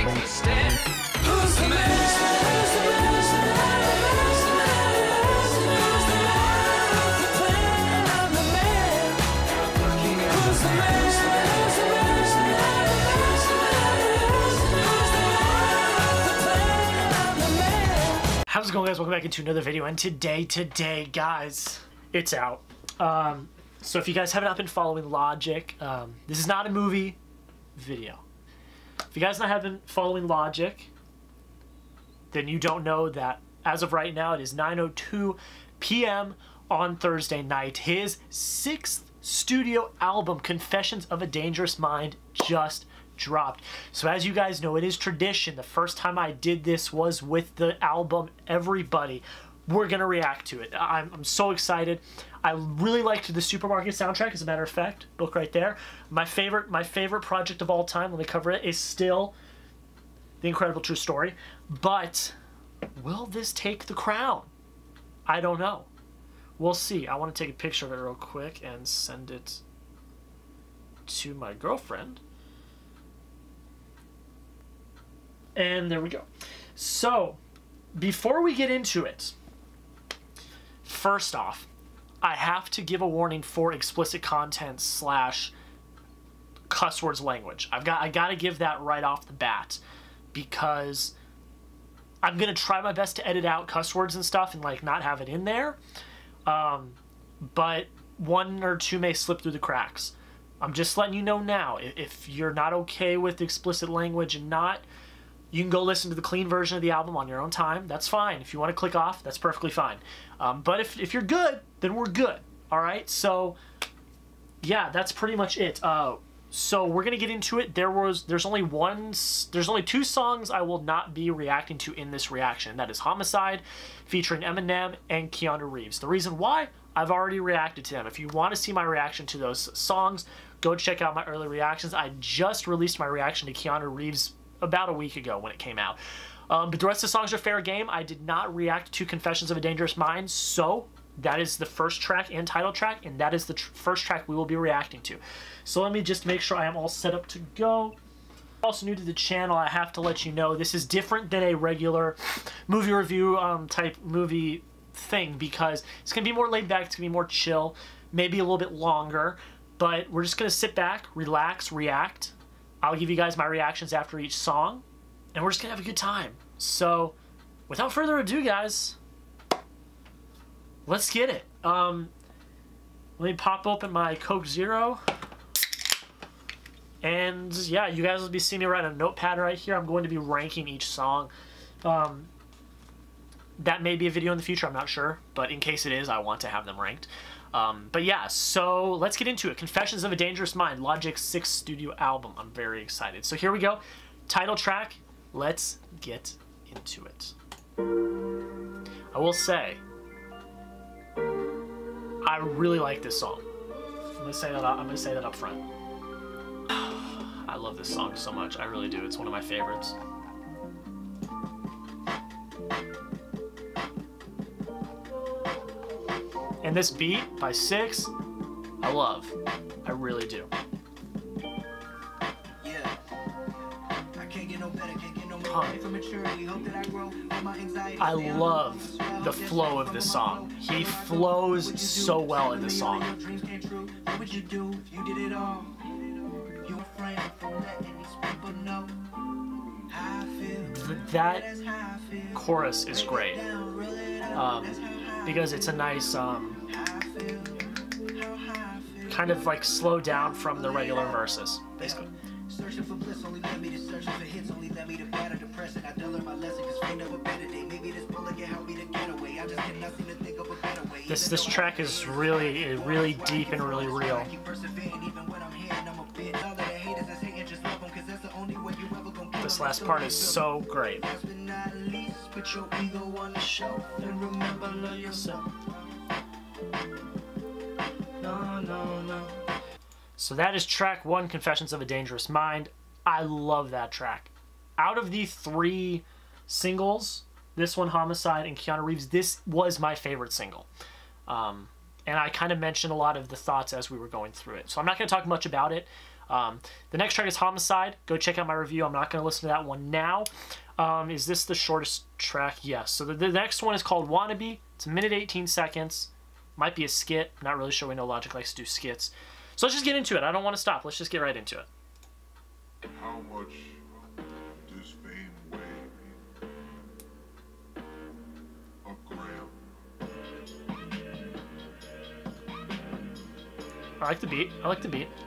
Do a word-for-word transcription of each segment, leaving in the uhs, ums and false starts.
Who's the man? How's it going, guys? Welcome back into another video, and today, today, guys, it's out. Um, so if you guys have not been following Logic, um, this is not a movie video. If you guys not have been following Logic, then you don't know that as of right now, it is nine oh two p m on Thursday night. His sixth studio album, Confessions of a Dangerous Mind, just dropped. So as you guys know, it is tradition. The first time I did this was with the album Everybody. We're gonna react to it. I'm, I'm so excited. I really liked the Supermarket soundtrack, as a matter of fact. Book right there. My favorite, my favorite project of all time, let me cover it, is still The Incredible True Story. But will this take the crown? I don't know. We'll see. I want to take a picture of it real quick and send it to my girlfriend. And there we go. So, before we get into it, first off, I have to give a warning for explicit content slash cuss words language. I've got I got to give that right off the bat, because I'm gonna try my best to edit out cuss words and stuff and like not have it in there. Um, but one or two may slip through the cracks. I'm just letting you know now. If you're not okay with explicit language and not, you can go listen to the clean version of the album on your own time. That's fine. If you want to click off, that's perfectly fine. Um, but if, if you're good, then we're good. All right? So, yeah, that's pretty much it. Uh, so we're going to get into it. There was, there's only one, there's only two songs I will not be reacting to in this reaction. That is Homicide, featuring Eminem and Keanu Reeves. The reason why, I've already reacted to them. If you want to see my reaction to those songs, go check out my early reactions. I just released my reaction to Keanu Reeves about a week ago when it came out. Um, but the rest of the songs are fair game. I did not react to Confessions of a Dangerous Mind, so that is the first track and title track, and that is the tr first track we will be reacting to. So let me just make sure I am all set up to go. Also new to the channel, I have to let you know this is different than a regular movie review um, type movie thing, because it's going to be more laid back, it's going to be more chill, maybe a little bit longer, but we're just going to sit back, relax, react. I'll give you guys my reactions after each song, and we're just gonna have a good time. So, without further ado, guys, let's get it. Um, let me pop open my Coke Zero, and yeah, you guys will be seeing me write a notepad right here. I'm going to be ranking each song. Um, that may be a video in the future, I'm not sure, but in case it is, I want to have them ranked. Um, but yeah, so let's get into it. Confessions of a Dangerous Mind, Logic's sixth studio album. I'm very excited. So here we go. Title track. Let's get into it. I will say, I really like this song. I'm gonna say that. I'm gonna say that up front. I love this song so much. I really do. It's one of my favorites. And this beat by Six, I love. I really do. Yeah. I can't get no better, can't get no Huh. I love the flow of this song. He flows so well in this song. That chorus is great. Um, because it's a nice, um, kind of like slow down from the regular verses, basically. This this track is really really deep and really real. This last part is so great. So that is track one, Confessions of a Dangerous Mind. I love that track. Out of the three singles, this one, Homicide, and Keanu Reeves, this was my favorite single. Um, and I kind of mentioned a lot of the thoughts as we were going through it. So I'm not going to talk much about it. Um, the next track is Homicide. Go check out my review. I'm not going to listen to that one now. Um, is this the shortest track? Yes. So the, the next one is called Wannabe. It's a minute eighteen seconds. Might be a skit. Not really sure. We know Logic likes to do skits. So let's just get into it. I don't want to stop. Let's just get right into it. How much does fame weigh? A gram. I like the beat. I like the beat.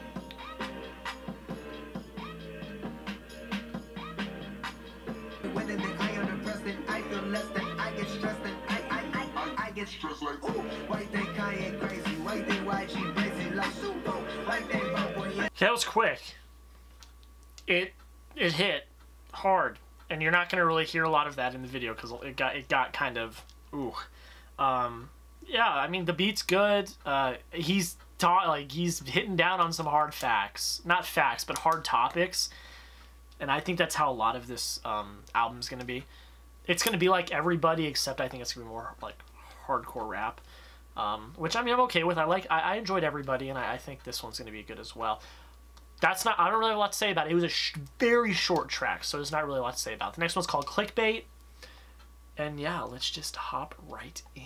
Whether than I am depressed, then I feel less than I get stressed, then I, I, I, I get stressed like, ooh, why think Kanye crazy? Why think Y G crazy? Like, super, why think Bob Boy, yeah. That was quick. It it hit hard, and you're not gonna really hear a lot of that in the video because it got it got kind of ooh. Um, yeah, I mean the beat's good. Uh, he's ta- like he's hitting down on some hard facts, not facts, but hard topics, and I think that's how a lot of this um, album's gonna be. It's gonna be like everybody except I think it's gonna be more like hardcore rap, um, which I mean I'm okay with. I like I, I enjoyed Everybody, and I, I think this one's gonna be good as well. That's not, I don't really have a lot to say about it. It was a sh very short track, so there's not really a lot to say about it. The next one's called Clickbait. And yeah, let's just hop right in.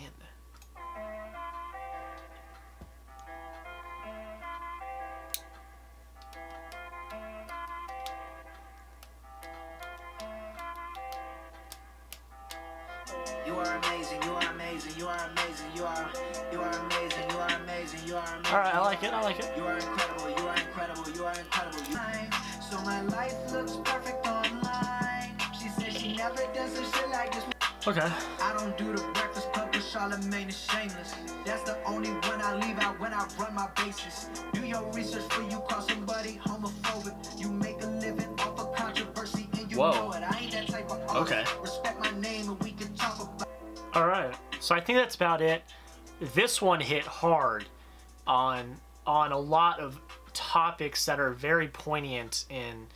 You are amazing, you are amazing, you are amazing, you are, you are amazing, you are amazing, you are amazing. Alright, I like it, I like it. You are incredible, you are incredible, you are incredible. You so my life looks perfect online. She said she never does some shit like this. Okay. I don't do the breakfast club with Charlamagne is shameless. That's the only one I leave out when I run my bases. Do your research before you call somebody homophobic. You make a living off of controversy and you Whoa. know it. I ain't that type of artist. Okay. Respect my name and we can talk about. Alright, so I think that's about it. This one hit hard on on a lot of topics that are very poignant in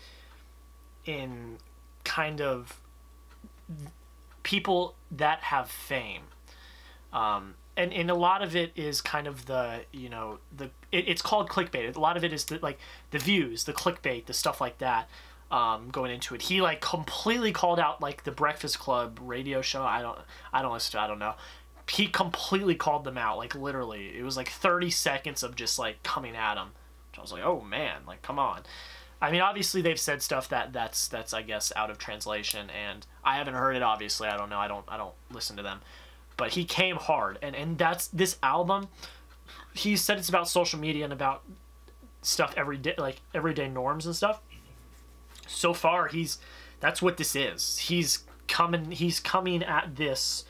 in kind of people that have fame. Um, and, and a lot of it is kind of the, you know, the it, it's called clickbait. A lot of it is the, like the views, the clickbait, the stuff like that. Um, going into it, he like completely called out like the Breakfast Club radio show. I don't, I don't listen to, I don't know. He completely called them out, like literally. It was like thirty seconds of just like coming at him. I was like, oh man, like come on. I mean, obviously they've said stuff that that's that's I guess out of translation, and I haven't heard it. Obviously, I don't know. I don't I don't listen to them, but he came hard, and and that's this album. He said it's about social media and about stuff every day, like everyday norms and stuff. So far, he's that's what this is. He's coming. He's coming at this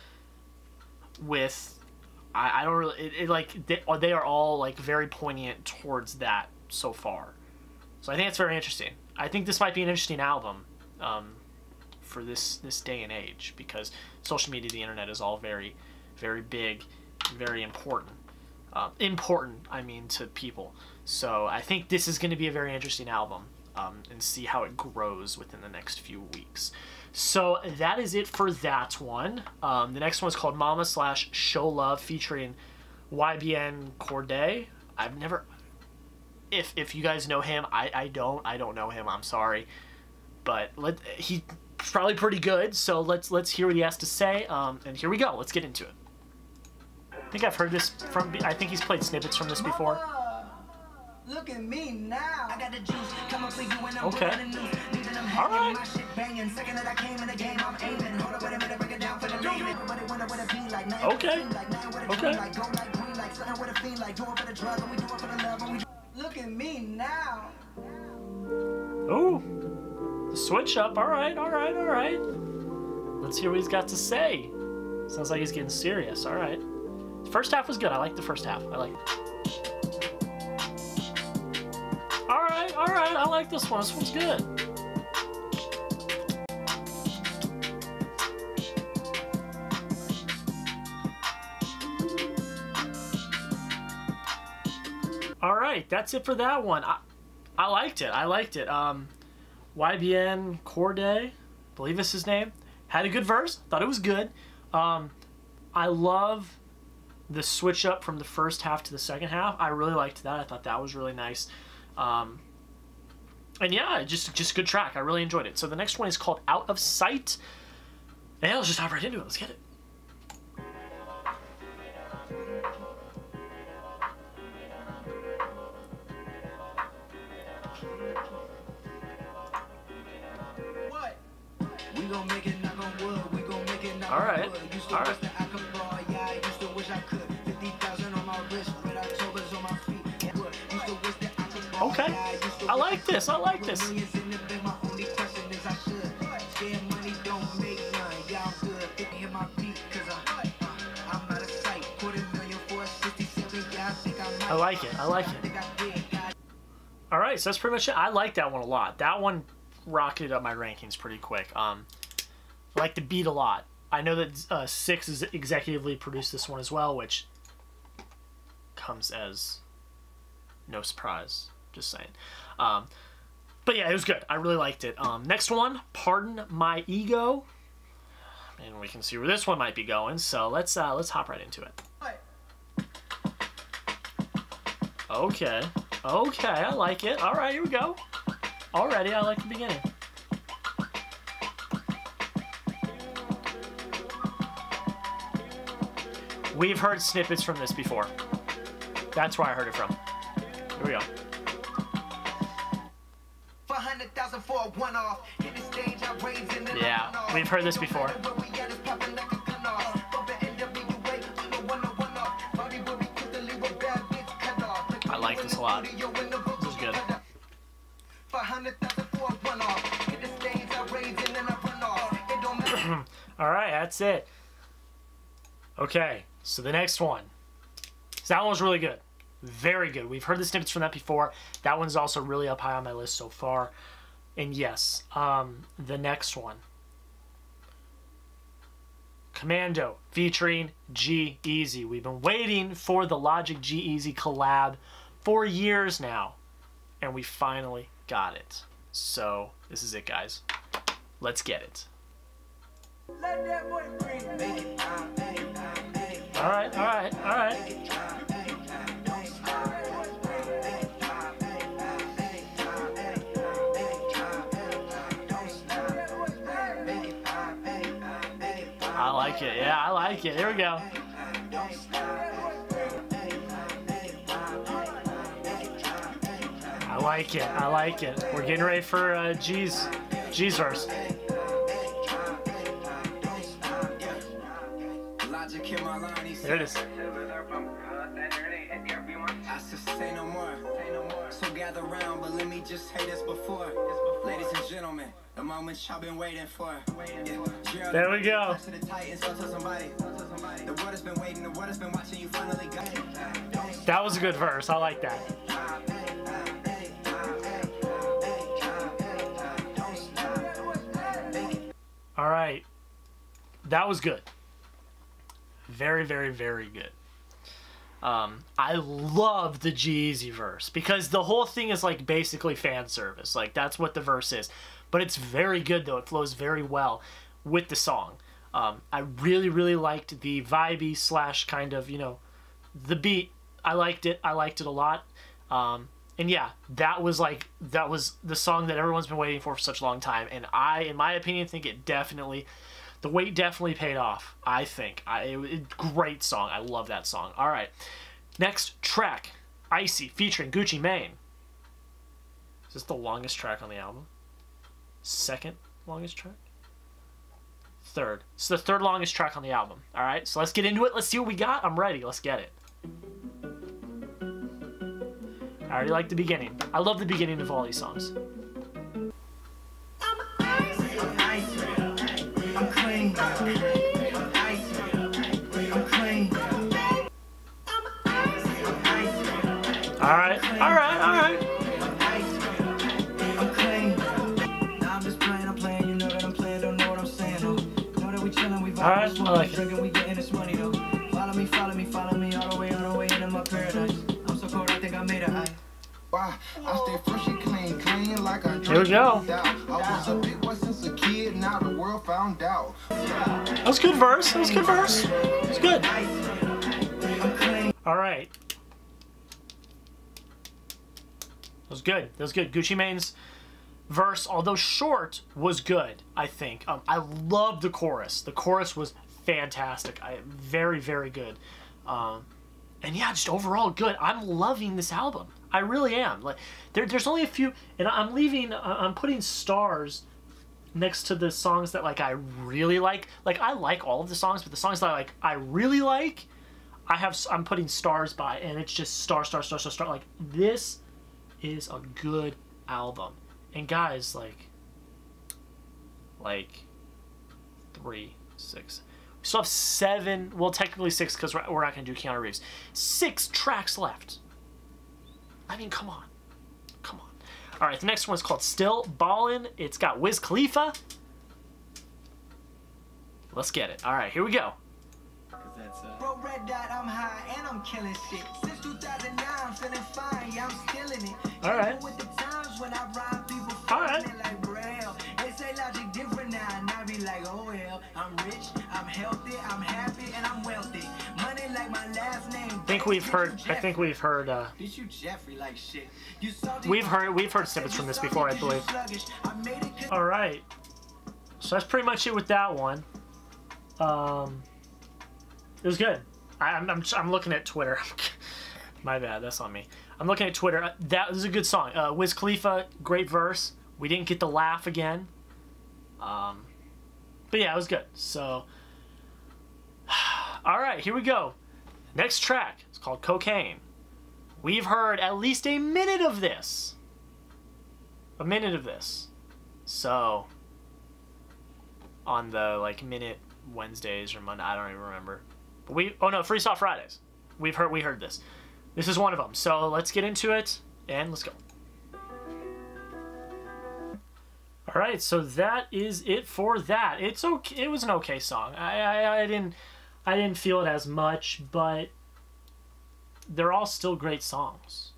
with. I, I don't really. It, it like they, they are all like very poignant towards that so far. So I think it's very interesting. I think this might be an interesting album um, for this this day and age because social media, the internet is all very, very big, very important. Uh, important, I mean, to people. So I think this is going to be a very interesting album. Um, and see how it grows within the next few weeks. So that is it for that one. Um, the next one is called Mama slash Show Love featuring Y B N Cordae. I've never... If if you guys know him, I, I don't. I don't know him. I'm sorry. But let he's probably pretty good. So let's let's hear what he has to say. Um, and here we go. Let's get into it. I think I've heard this from... I think he's played snippets from this before. Look at me now. I got the juice. Come up for you and I'm Okay. doing the news. Leaving them All hanging, right. my shit banging. Second that I came in the game, I'm aiming. Hold up, wait a minute, break it down for the leaving. Everybody wonder what it be like. Nothing Okay. seem like, nothing what it Okay. feel like. Go like green, like something what it feel like. Do it for the drug, and we do it for the love, and we. Look at me now. Ooh, the switch up. All right, all right, all right. Let's hear what he's got to say. Sounds like he's getting serious. All right. The first half was good. I like the first half. I like it. All right, all right. I like this one. This one's good. All right, that's it for that one. I, I liked it. I liked it. Um, Y B N Cordae, believe this is his name, had a good verse. Thought it was good. Um, I love the switch up from the first half to the second half. I really liked that. I thought that was really nice. Um, and yeah, just just good track. I really enjoyed it. So the next one is called Out of Sight. And let's just hop right into it. Let's get it. What? We gon' make it knock on wood. We gon' make it knock All on right. wood. Used to All wish right. that I could ball. Yeah, I used to wish I could. fifty thousand on my wrist, red October's on my feet. Yeah, used to wish that I could ball. Okay. Yeah, used to I wish like this. I like With this. millions in the bank, my only question is I should. Scared money don't make none. Yeah, I'm good. They can hear my beat 'cause I'm, uh, I'm out of sight. Quarter million for a sixty-seven. Yeah, I think I might. I like it. I like I it. think I did. Yeah, All right, so that's pretty much it. I like that one a lot. That one rocketed up my rankings pretty quick. Um, I like the beat a lot. I know that uh, Six has executively produced this one as well, which comes as no surprise. Just saying. Um, but yeah, it was good. I really liked it. Um, next one, Pardon My Ego. And we can see where this one might be going. So let's uh, let's hop right into it. what? Okay. Okay, I like it. All right, here we go. Already, I like the beginning. We've heard snippets from this before. That's where I heard it from. Here we go. four hundred thousand for a one-off. Hit the stage, I raise and then I Yeah, run off. we've heard this No before. matter where we at, it's popping like a gun off. Bump it N W A, we no one to one off. Bobby will be quick to leave a bad bitch cut off. I like this a lot. This is good. four hundred thousand for a one-off. Hit the stage, I raise and then I run off. It don't matter. All right, that's it. Okay, so the next one. So that one was really good. Very good. We've heard the snippets from that before. That one's also really up high on my list so far. And yes, um, the next one. Commando featuring G-Eazy. We've been waiting for the Logic G-Eazy collab for years now. And we finally got it. So this is it, guys. Let's get it. Let that boy breathe. Make it time, make it time, make it time. All right, all right, all right. I like it. Yeah, I like it. Here we go. I like it. I like it. We're getting ready for uh, G's G's verse. There it is. I should say no more. So gather round, but let me just say this before. Ladies and gentlemen, the moment y'all been waiting for. Yeah. There we go. To the Titans, so tell somebody. The world has been waiting, the world has been watching, you finally got it. That was a good verse. I like that. All right. That was good. Very, very, very good. Um, I love the G-Eazy verse because the whole thing is like basically fan service. Like that's what the verse is. But it's very good though. It flows very well with the song. Um, I really, really liked the vibey slash kind of, you know, the beat. I liked it. I liked it a lot. Um, and yeah, that was like, that was the song that everyone's been waiting for for such a long time. And I, in my opinion, think it definitely, the wait definitely paid off, I think. I, it, it, great song. I love that song. All right. Next track, Icy, featuring Gucci Mane. Is this the longest track on the album? Second longest track? Third. It's the third longest track on the album. All right, so let's get into it. Let's see what we got. I'm ready. Let's get it. I already like the beginning. I love the beginning of all these songs. I'm icy, I'm clean, I'm icy, I'm clean, I'm icy, I'm icy, All right, all right, all right. I'm icy, I'm clean. Nah, I'm just playing, I'm playing, you know that I'm playing, don't know what I'm saying, though. Know that we chillin', we All right, vibing, I like it. drinking, we getting this money, though. Follow me, follow me, follow me, all the way, all the way into my paradise. I'm so cold, I think I made it high. Why? I stay fresh and clean, clean like I Here we go. I was a big boy since a kid, now the world found out. That was a good verse. That was a good verse. It was good. All right. That was good. That was good. Gucci Mane's verse, although short, was good, I think. Um, I loved the chorus. The chorus was fantastic. I very, very good. Um, and yeah, just overall good. I'm loving this album. I really am. Like, there, there's only a few, and I'm leaving, uh, I'm putting stars next to the songs that, like, I really like. Like, I like all of the songs, but the songs that I like, I really like, I have, I'm putting stars by, and it's just star, star, star, star, star. Like, this is a good album. And guys, like, like, three, six, we still have seven, well, technically six, because we're, we're not going to do Keanu Reeves. Six tracks left. I mean, come on. Come on. All right, the next one is called Still Ballin'. It's got Wiz Khalifa. Let's get it. All right, here we go. Bro, red dot, I'm high and I'm killing shit. Since two thousand nine, I'm feeling fine, yeah, I'm still in it. All right. With the times when I ride people All right. feeling like braille. They say logic different now, and I be like, oh hell, I'm rich, I'm healthy, I'm happy, and I'm wealthy. Money like my last name. I think we've heard. I think we've heard. Uh, Bitch, you Jeffrey like shit. You salty, we've heard. We've heard snippets from this before, I believe. I made it 'cause All right. So that's pretty much it with that one. Um, it was good. I, I'm, I'm I'm looking at Twitter. My bad. That's on me. I'm looking at Twitter. That was a good song. Uh, Wiz Khalifa, great verse. We didn't get the laugh again. Um, but yeah, it was good. So, all right, here we go. Next track. It's called Cocaine. We've heard at least a minute of this. A minute of this. So, on the like minute Wednesdays or Monday, I don't even remember. But we oh no, Freestyle Fridays. We've heard we heard this. This is one of them. So let's get into it and let's go. All right, so that is it for that. It's okay. It was an okay song. I, I I didn't I didn't feel it as much, but they're all still great songs.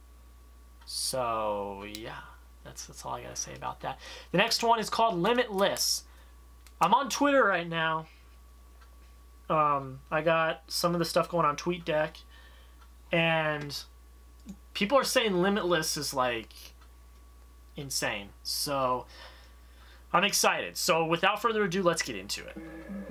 So yeah, that's that's all I gotta say about that. The next one is called Limitless. I'm on Twitter right now. Um, I got some of the stuff going on TweetDeck, and people are saying Limitless is like insane. So I'm excited. So without further ado, let's get into it.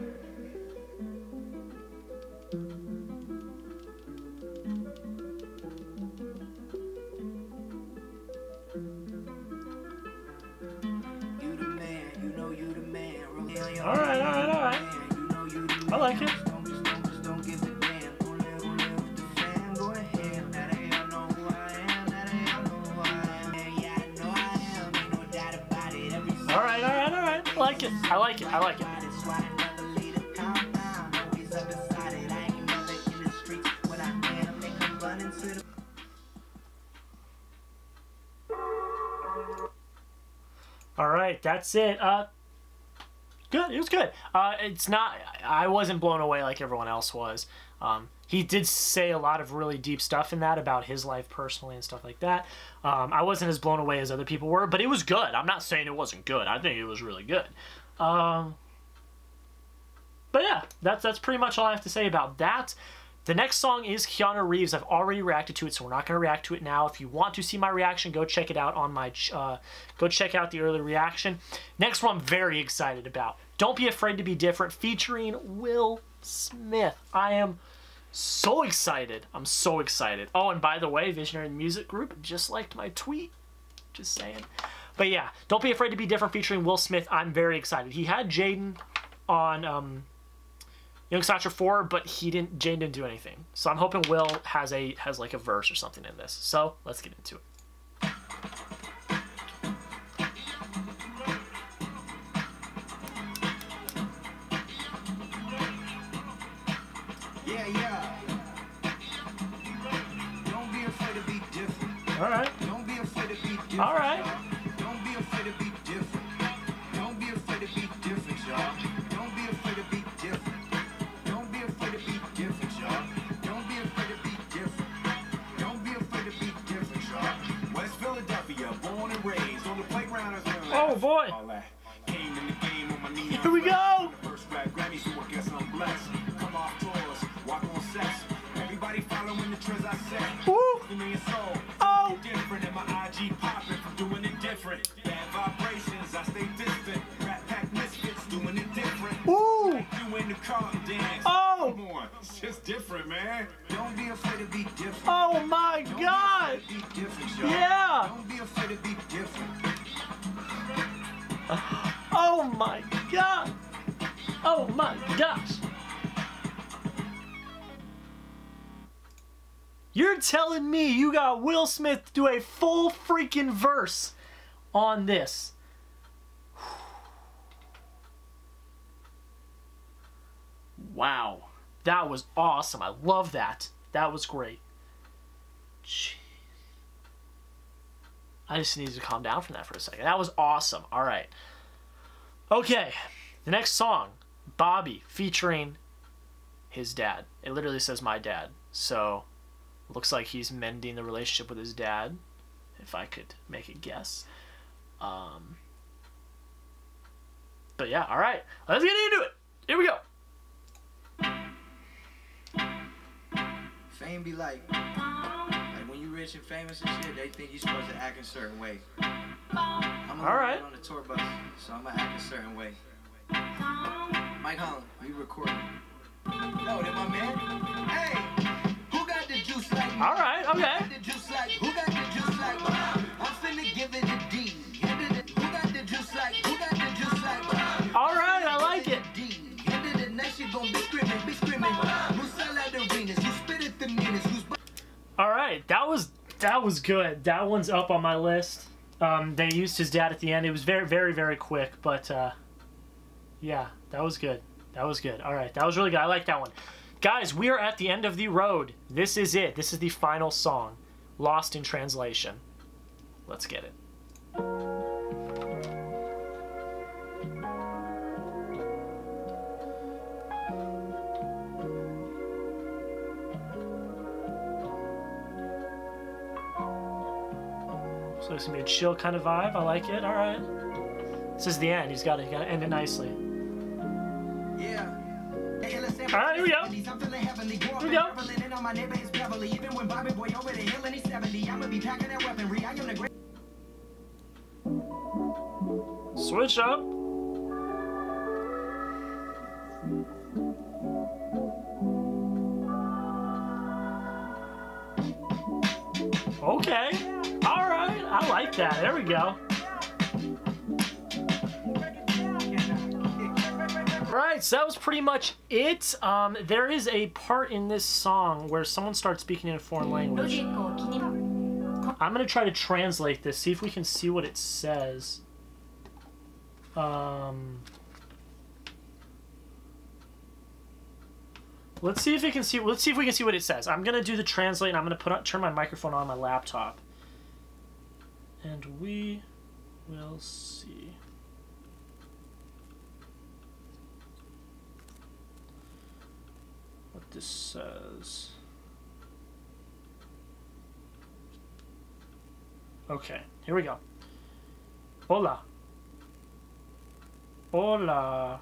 you the man, you know you the man. Really on your All right, all right, all right. you know you the man. I like it. Don't just, don't just, don't give a damn. Go live, go live with the fam. Go ahead. Now they all know who I am. Now they all know who I am. Yeah, yeah, I know I am. Ain't no doubt about it. Every All right, all right, all right. I like it. I like it. I like it. That's why I never leave the compound. Always up inside it. I ain't never in the streets. When I can, I make them run into the. All right, that's it. Uh, good. It was good. Uh, it's not. I wasn't blown away like everyone else was. Um, he did say a lot of really deep stuff in that about his life personally and stuff like that. Um, I wasn't as blown away as other people were, but it was good. I'm not saying it wasn't good. I think it was really good. Um, but yeah, that's that's pretty much all I have to say about that. The next song is Keanu Reeves. I've already reacted to it, so we're not going to react to it now. If you want to see my reaction, go check it out on my, ch uh, go check out the early reaction. Next one I'm very excited about. Don't Be Afraid to Be Different, featuring Will Smith. I am so excited. I'm so excited. Oh, and by the way, Visionary Music Group just liked my tweet. Just saying. But yeah, Don't Be Afraid to Be Different, featuring Will Smith. I'm very excited. He had Jaden on um, Young Sinatra four, but he didn't. Jaden didn't do anything. So I'm hoping Will has a has like a verse or something in this. So let's get into it. Yeah, yeah. Don't be afraid to be different. All right. Don't be afraid to be different. All right. y'all. Don't be afraid to be different. Don't be afraid to be different, y'all. Don't be afraid to be different. Don't be afraid to be different, y'all. Don't be afraid to be different. Don't be afraid to be different, y'all. West Philadelphia, born and raised on the playground as well. Oh boy. All that. Came in the game on my knees. Here we go. First rap Grammy, so I guess I'm blessed. Come off tours, walk on sets. Everybody following the trends I set. Woo. Give me a soul. Oh. Different, and my I G popping from doing it different. Bad different, man. Don't be afraid to be different. Oh my Don't god! Be afraid to be different, y'all. Yeah! Don't be afraid to be different. Oh my god! Oh my gosh! You're telling me you got Will Smith do a full freaking verse on this? Wow. That was awesome. I love that. That was great. Jeez. I just needed to calm down from that for a second. That was awesome. All right. Okay. The next song, Bobby, featuring his dad. It literally says my dad. So, looks like he's mending the relationship with his dad, if I could make a guess. Um, but yeah, all right. Let's get into it. Here we go. Fame be like, like when you rich and famous and shit, they think you supposed to act a certain way. I'm All right. on the tour bus, so I'm gonna act a certain way. Mike Holland, you recording? No, that my man. Hey, who got the juice like me? All right, okay. Who got the juice like? Who got the juice like me? I'm finna give it a D. Who got the juice like? Who got the juice like me? All right, I like it. D. End of the night, you gon' be screaming, be screaming. Who sell out arenas? You spit at the meanest. Who's All right, that was that was good. That one's up on my list. Um, they used his dad at the end. It was very, very, very quick, but uh, yeah, that was good. That was good. All right, that was really good. I like that one. Guys, we are at the end of the road. This is it. This is the final song, Lost in Translation. Let's get it. So it's gonna be a chill kind of vibe. I like it. All right. This is the end. He's got to, got to end it nicely. Yeah. All right, here we go. Here we go. Switch up. Okay. All right. I like that. There we go. Right, so that was pretty much it. Um, there is a part in this song where someone starts speaking in a foreign language. I'm gonna try to translate this, see if we can see what it says. Um, let's see if we can see. Let's see if we can see what it says. I'm gonna do the translate, and I'm gonna put on, turn my microphone on my laptop, and we will see. What this says. Okay, here we go. Hola. Hola.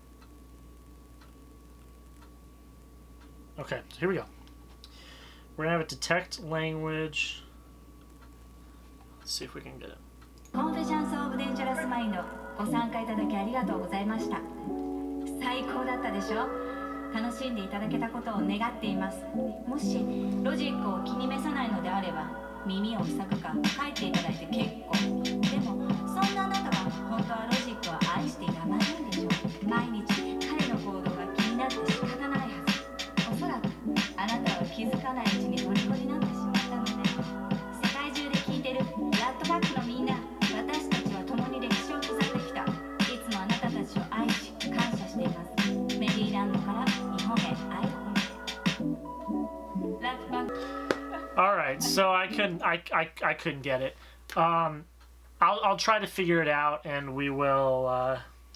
Okay, so here we go. We're gonna have it detect language. Let's see if we can get it. コンフェッションス・オブ・デンジャラス・マインドご参加いただきありがとうございました。最高だったでしょ。楽しんでいただけたことを願っています。もしロジックを気に召さないのであれば耳を塞ぐか書いていただいて結構。でもそんなあなたは本当はロジックを愛してやまないでしょう。毎日彼の行動が気になって仕方ないはず。おそらくあなたは気づかないうちに虜になってしまったので、世界中で聞いてるラットバックのみんな、私たちは共に歴史を刻んできた。いつもあなたたちを愛し感謝しています。メリーランドから日本へ愛を込めて。ラットバック。 All right, so I couldn't, I, I, I couldn't get it. Um, I'll, I'll try to figure it out, and we will. Uh,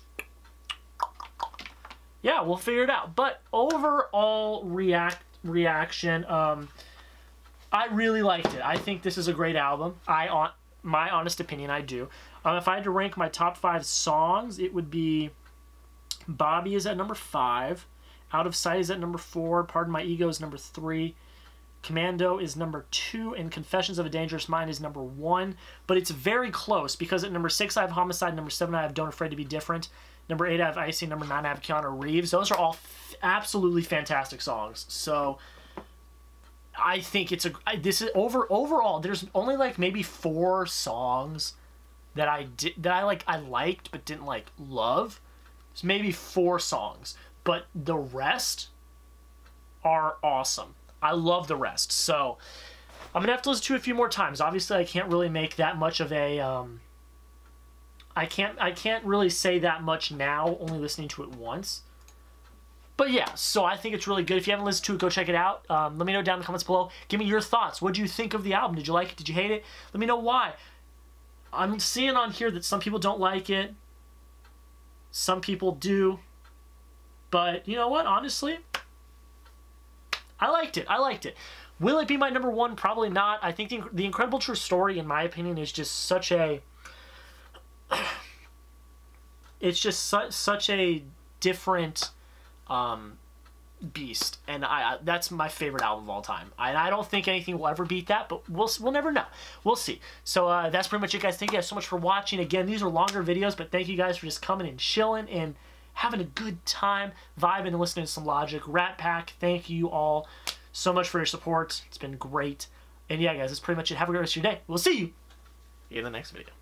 yeah, we'll figure it out. But overall react reaction, um, I really liked it. I think this is a great album. I on my honest opinion, I do. Um, if I had to rank my top five songs, it would be Bobby is at number five, Out of Sight is at number four, Pardon My Ego is number three. Commando is number two, and Confessions of a Dangerous Mind is number one. But it's very close, because at number six I have Homicide, number seven I have Don't Afraid to Be Different, Number eight, I have Icy. Number nine, I have Keanu Reeves. Those are all f- absolutely fantastic songs. So I think it's a. I, this is over overall. There's only like maybe four songs that I did that I like. I liked but didn't like love. There's maybe four songs, but the rest are awesome. I love the rest. So I'm gonna have to listen to it a few more times. Obviously, I can't really make that much of a. Um, I can't I can't really say that much now, only listening to it once. But yeah, so I think it's really good. If you haven't listened to it, go check it out. Um, let me know down in the comments below. Give me your thoughts. What do you think of the album? Did you like it? Did you hate it? Let me know why. I'm seeing on here that some people don't like it. Some people do. But you know what? Honestly, I liked it. I liked it. Will it be my number one? Probably not. I think the, the Incredible True Story, in my opinion, is just such a... It's just su- such a different um, beast, and I, I that's my favorite album of all time. I, I don't think anything will ever beat that, but we'll we'll never know. We'll see. So uh, that's pretty much it, guys. Thank you guys so much for watching. Again, these are longer videos, but thank you guys for just coming and chilling and having a good time, vibing and listening to some Logic. Rat Pack, thank you all so much for your support. It's been great. And yeah, guys, that's pretty much it. Have a great rest of your day. We'll see you in the next video.